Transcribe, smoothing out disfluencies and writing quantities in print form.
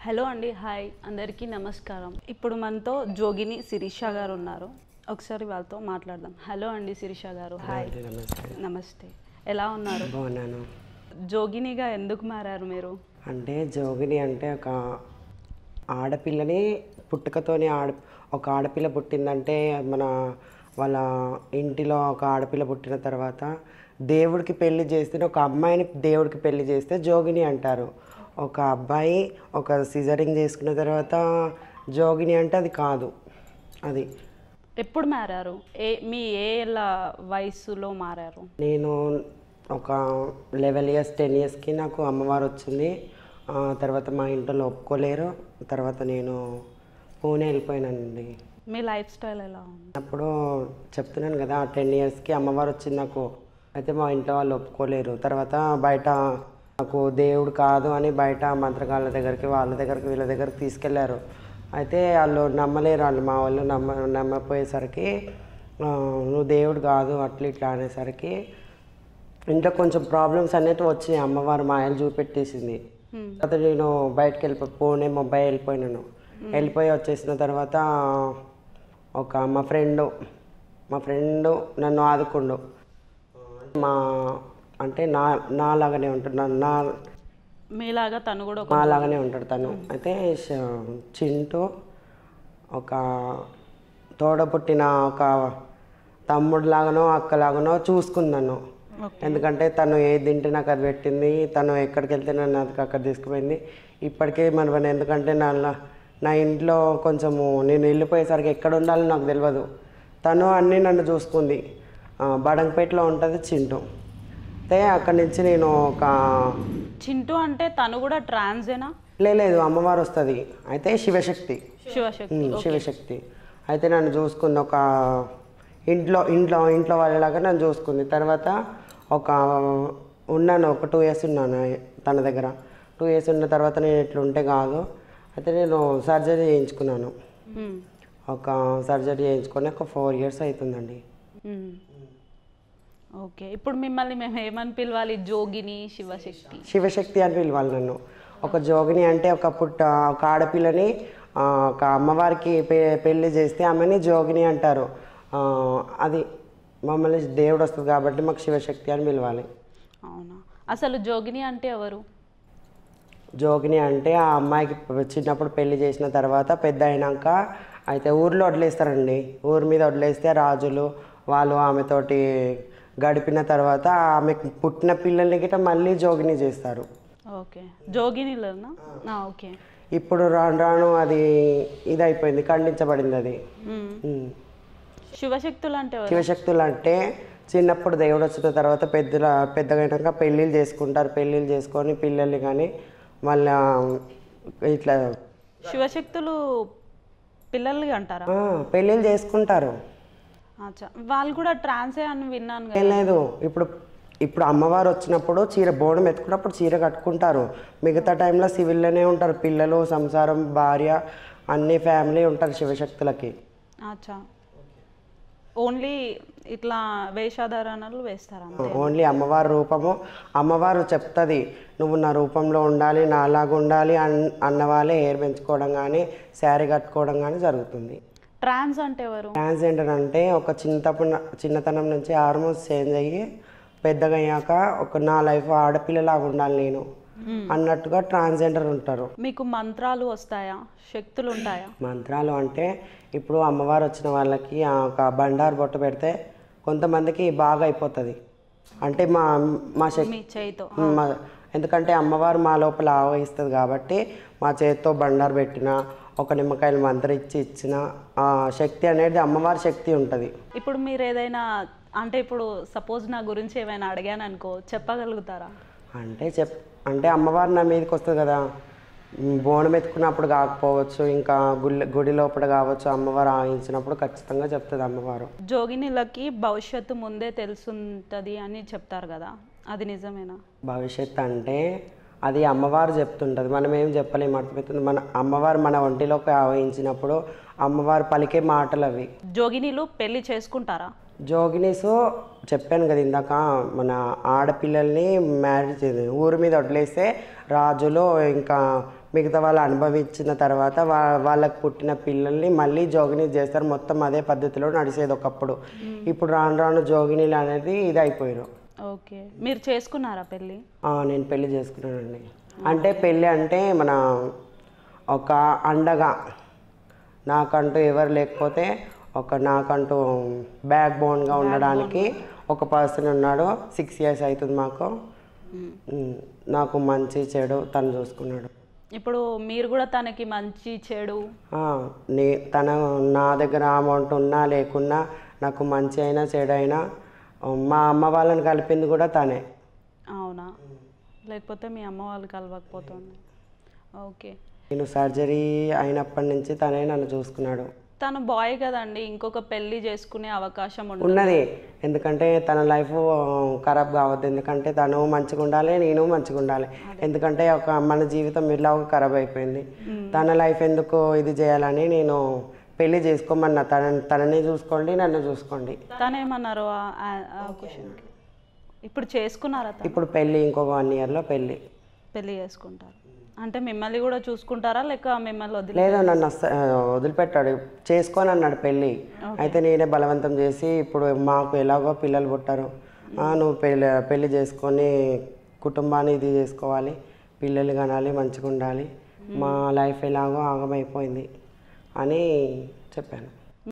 Hello అండి, hi అందరికీ నమస్కారం. ఇప్పుడు మనతో జోగిని శిరీష గారు ఉన్నారు. ఒకసారి వాళ్ళతో మాట్లాడదాం. హలో అండి శిరీష గారు, హాయ్. నమస్తే, ఎలా ఉన్నారు? బాగున్నాను. జోగినిగా ఎందుకు మారారు మీరు? అంటే జోగిని అంటే ఒక ఆడపిల్లని పుట్టుకతోనే ఒక ఆడపిల్ల పుట్టిందంటే వాళ్ళ ఇంటిలో ఒక ఆడపిల్ల పుట్టిన తర్వాత దేవుడికి పెళ్లి చేస్తే, ఒక అమ్మాయిని దేవుడికి పెళ్లి చేస్తే జోగిని అంటారు. ఒక అబ్బాయి ఒక సిజరింగ్ చేసుకున్న తర్వాత జోగిని అంటే అది కాదు. అది ఎప్పుడు మారారు? మీ ఏళ్ళ వయసులో మారారు? నేను ఒక 11 ఇయర్స్ 10 ఇయర్స్కి నాకు అమ్మవారు వచ్చింది. తర్వాత మా ఇంట్లో ఒప్పుకోలేరు. తర్వాత నేను పూణే వెళ్ళిపోయానండి. మీ లైఫ్ స్టైల్ ఎలా ఉంది? అప్పుడు చెప్తున్నాను కదా, 10 ఇయర్స్కి అమ్మవారు వచ్చింది నాకు. అయితే మా ఇంట్లో వాళ్ళు ఒప్పుకోలేరు. తర్వాత బయట నాకు దేవుడు కాదు అని బయట మంత్రగాళ్ళ దగ్గరికి, వాళ్ళ దగ్గరికి, వీళ్ళ దగ్గరికి తీసుకెళ్లారు. అయితే వాళ్ళు నమ్మలేరు. మా వాళ్ళు నమ్మపోయేసరికి నువ్వు దేవుడు కాదు అట్లా ఇట్లా అనేసరికి ఇంట్లో కొంచెం ప్రాబ్లమ్స్ అనేవి వచ్చినాయి. అమ్మవారు మాయలు చూపెట్టేసింది. తర్వాత నేను బయటకు పూణే ముంబై వెళ్ళిపోయినాను. వెళ్ళిపోయి వచ్చేసిన తర్వాత మా ఫ్రెండ్ నన్ను ఆదుకుండు. అంటే నాలాగానే ఉంటున్నాను, మీలాగా తను కూడా మాలాగానే ఉంటాడు తను. అయితే చింటూ ఒక తోడబుట్టిన ఒక తమ్ముడులాగానో అక్కలాగానో చూసుకున్నాను. ఎందుకంటే తను ఏది తింటే నాకు అది పెట్టింది, తను ఎక్కడికి వెళ్తే నన్ను అది అక్కడ తీసుకుపోయింది. ఇప్పటికే ఎందుకంటే నా ఇంట్లో కొంచెము నేను వెళ్ళిపోయేసరికి ఎక్కడ ఉండాలో నాకు తెలియదు. తను అన్నీ నన్ను చూసుకుంది. బడంగపేటలో ఉంటుంది చింటూ. అయితే అక్కడి నుంచి నేను చింటూ అంటే తను కూడా ట్రాన్సేనా? లేదు, అమ్మవారు వస్తుంది. అయితే శివశక్తి. అయితే నన్ను చూసుకుంది. ఒక ఇంట్లో వాళ్ళలాగా నన్ను చూసుకుంది. తర్వాత ఉన్నాను, ఒక 2 ఇయర్స్ ఉన్నాను తన దగ్గర. 2 ఇయర్స్ ఉన్న తర్వాత నేను ఇట్లుంటే కాదు, అయితే నేను సర్జరీ చేయించుకున్నాను. సర్జరీ చేయించుకొని ఒక 4 ఇయర్స్ అవుతుందండి. ఓకే, ఇప్పుడు మిమ్మల్ని మేము ఏమని పిలవాలి? జోగిని, శివశక్తి అని పిలవాలి నన్ను. ఒక జోగిని అంటే ఒక ఆడపిల్లని ఒక అమ్మవారికి పెళ్లి చేస్తే ఆమెని జోగిని అంటారు. అది మమ్మల్ని దేవుడు వస్తుంది కాబట్టి మాకు శివశక్తి అని పిలవాలి. అవునా? అసలు జోగిని అంటే ఎవరు? జోగిని అంటే ఆ అమ్మాయికి చిన్నప్పుడు పెళ్లి చేసిన తర్వాత పెద్ద అయినాక అయితే ఊర్లో వదిలేస్తారండి. ఊరి మీద వదిలేస్తే రాజులు వాళ్ళు ఆమెతోటి గడిపిన తర్వాత ఆమెకు పుట్టిన పిల్లల్ని గిట్ట మళ్ళీ జోగిని చేస్తారు. ఓకే, జోగినిలోనా? ఓకే. ఇప్పుడు రాను రాను అది ఇదైపోయింది, ఖండించబడింది అది. శివశక్తులు అంటే చిన్నప్పుడు దేవుడు వచ్చిన తర్వాత పెద్దగైనాక పెళ్ళిళ్ళు చేసుకుంటారు. పెళ్ళిళ్ళు చేసుకొని పిల్లల్ని కానీ మళ్ళీ ఇట్లా శివశక్తులు పిల్లల్ని అంటారా? పెళ్ళిళ్ళు చేసుకుంటారు. వాళ్ళు కూడా ట్రాన్సే అని విన్నాను. లేదు, ఇప్పుడు అమ్మవారు వచ్చినప్పుడు బోనం ఎత్తుకున్నప్పుడు చీర కట్టుకుంటారు. మిగతా టైంలో సివిల్లోనే ఉంటారు. పిల్లలు, సంసారం, భార్య, అన్ని ఫ్యామిలీ ఉంటారు శివశక్తులకి. ఓన్లీ ఇట్లా వేషధారణలు వేస్తారా? ఓన్లీ అమ్మవారి రూపము. అమ్మవారు చెప్తుంది, నువ్వు నా రూపంలో ఉండాలి, నాలాగా ఉండాలి అన్న వాళ్ళే హెయిర్ పెంచుకోవడం కానీ శారీ కట్టుకోవడం కానీ జరుగుతుంది. ట్రాన్స్ అంటే ఎవరు? ట్రాన్స్జెండర్ అంటే ఒక చిన్నతనం నుంచి హార్మోన్స్ చేంజ్ అయ్యి పెద్దగా అయ్యాక నా లైఫ్ ఆడపిల్లలాగా ఉండాలి నేను అన్నట్టుగా ట్రాన్స్జెండర్ ఉంటారు. మీకు మంత్రాలు వస్తాయా? శక్తులు ఉంటాయా? మంత్రాలు అంటే ఇప్పుడు అమ్మవారు వచ్చిన వాళ్ళకి ఒక బండారు బొట్టు పెడితే కొంతమందికి బాగా అయిపోతుంది. అంటే మా చేతితో, ఎందుకంటే అమ్మవారు మా లోపల ఆవహిస్తుంది కాబట్టి మా చేతితో బండారు పెట్టిన, ఒక నిమ్మకాయలు మంత్రించి ఇచ్చిన ఆ శక్తి అనేది అమ్మవారి శక్తి ఉంటుంది. ఇప్పుడు మీరు ఏదైనా అంటే ఇప్పుడు సపోజ్ నా గురించి ఏమైనా అడిగాను అనుకో, చెప్పగలుగుతారా? అంటే అమ్మవారు నా మీదకి వస్తుంది కదా, బోనం ఎత్తుకున్నప్పుడు కాకపోవచ్చు, ఇంకా గుడి లోపల కావచ్చు, అమ్మవారు ఆయించినప్పుడు ఖచ్చితంగా చెప్తుంది అమ్మవారు. జోగినిలకి భవిష్యత్తు ముందే తెలుసుంటుంది అని చెప్తారు కదా, అది నిజమేనా? భవిష్యత్తు అంటే అది అమ్మవారు చెప్తుంటుంది, మనం ఏం చెప్పలేము. అర్థమవుతుంది. అమ్మవారు మన ఒంటిలోకి ఆవహించినప్పుడు అమ్మవారు పలికే మాటలు అవి. జోగినిలు పెళ్లి చేసుకుంటారా? జోగినీసు చెప్పాను కదా ఇందాక, మన ఆడపిల్లల్ని మ్యారేజ్ ఊరి మీద వదిలేస్తే రాజులు ఇంకా మిగతా వాళ్ళు అనుభవించిన తర్వాత వాళ్ళకు పుట్టిన పిల్లల్ని మళ్ళీ జోగిని చేస్తారు. మొత్తం అదే పద్ధతిలో నడిచేది ఒకప్పుడు. ఇప్పుడు రాను రాను జోగినీలు అనేది ఇది అయిపోయారు. ఓకే, మీరు చేసుకున్నారా పెళ్ళి? నేను పెళ్ళి చేసుకున్నానండి. అంటే పెళ్ళి అంటే మన ఒక అండగా నాకంటూ ఎవరు లేకపోతే నాకంటూ బ్యాక్ బోన్గా ఉండడానికి ఒక పర్సన్ ఉన్నాడు. 6 years అవుతుంది మాకు. నాకు మంచి చెడు తను చూసుకున్నాడు. ఇప్పుడు మీరు కూడా తనకి మంచి చెడు తన నా దగ్గర అమౌంట్ ఉన్నా లేకున్నా నాకు మంచి అయినా చెడు అయినా మా అమ్మ వాళ్ళని కలిపింది కూడా తనే. అవునా? లేకపోతే మీ అమ్మ వాళ్ళు కలవకపోతుంది. ఓకే, నేను సర్జరీ అయినప్పటి నుంచి తనే నన్ను చూసుకున్నాడు. తను బాయ్ కదండి, ఇంకొక పెళ్ళి చేసుకునే అవకాశం ఉన్నది. ఎందుకంటే తన లైఫ్ ఖరాబ్ కావద్దు. ఎందుకంటే తను మంచిగా ఉండాలి, నేను మంచిగా ఉండాలి. ఎందుకంటే మన జీవితం ఇలా ఖరాబ్ అయిపోయింది. తన లైఫ్ ఎందుకు ఇది చేయాలని నేను పెళ్ళి చేసుకోమన్నా. తనని చూసుకోండి, నన్ను చూసుకోండి. తనేమన్నారు క్వశ్చన్కి? ఇప్పుడు చేసుకున్నారా? ఇప్పుడు పెళ్ళి ఇంకొక 1 yearలో పెళ్ళి చేసుకుంటారు. అంటే మిమ్మల్ని కూడా చూసుకుంటారా లేక మిమ్మల్ని లేదు, నన్ను వదిలిపెట్టాడు. చేసుకొని అన్నాడు పెళ్ళి. అయితే నేనే బలవంతం చేసి ఇప్పుడు మాకు ఎలాగో పిల్లలు పుట్టారు, నువ్వు పెళ్ళి చేసుకొని కుటుంబాన్ని ఇది చేసుకోవాలి, పిల్లలు కనాలి, మంచిగా ఉండాలి, మా లైఫ్ ఎలాగో ఆగమైపోయింది అని చెప్పాను.